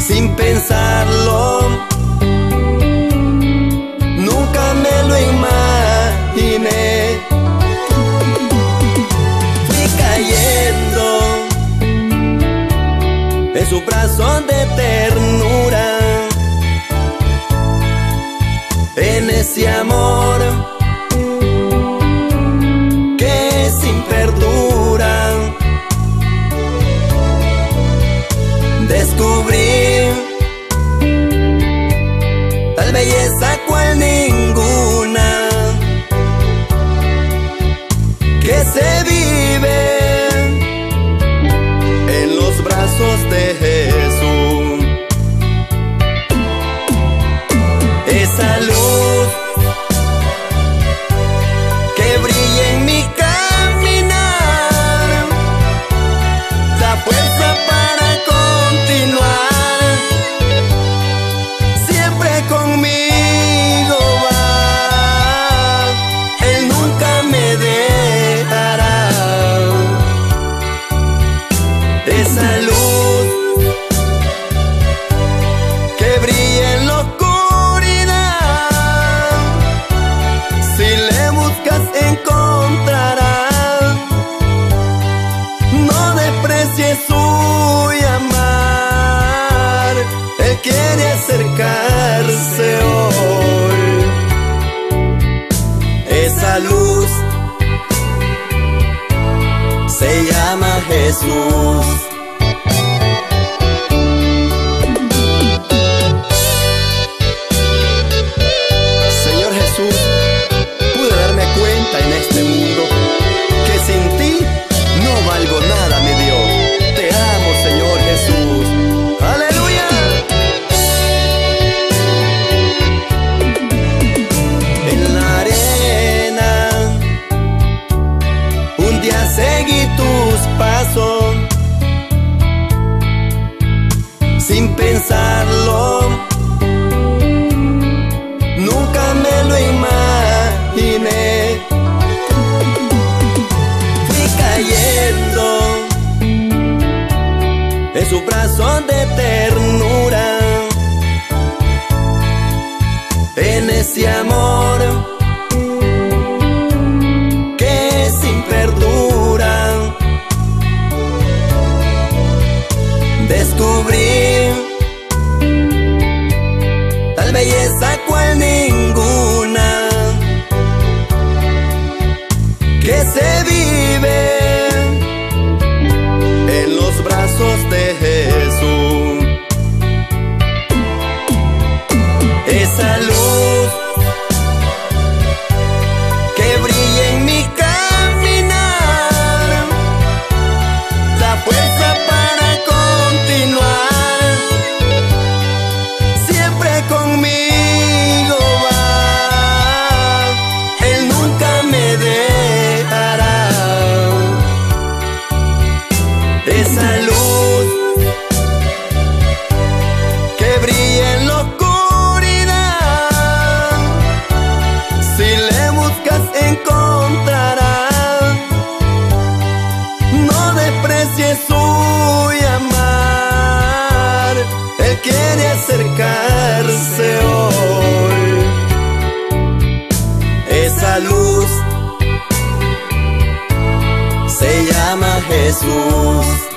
sin pensarlo. Nunca me lo imaginé. Fui cayendo en su brazo de ternura, en ese amor que sin perdura. Descubrí tal belleza cual ninguna que se vive en los brazos de Jesús. Esa luz que brilla en mi caminar da fuerza para continuar. Siempre conmigo va, Él nunca me dejará. Esa luz que brilla en la oscuridad, si le buscas encontrarás. No desprecies su llamar, Él quiere acercarse hoy. Esa luz se llama Jesús. Señor Jesús, pude darme cuenta en este mundo que sin ti no valgo nada, mi Dios. Te amo, Señor Jesús. ¡Aleluya! En la arena un día seguí tus pasos sin pensarlo. Nunca me lo imaginé. Fui cayendo en su brazo de ternura, en ese amor que sin perdura. Descubrí tal belleza cual ninguna que se vive en los brazos de Jesús. Esa luz que brilla en mi caminar da fuerza para continuar. Siempre conmigo va, Él nunca me dejará. Esa luz que brilla en la oscuridad, si le buscas encontrarás. No desprecies su llamar, Él quiere acercarse hoy. Esa luz se llama Jesús.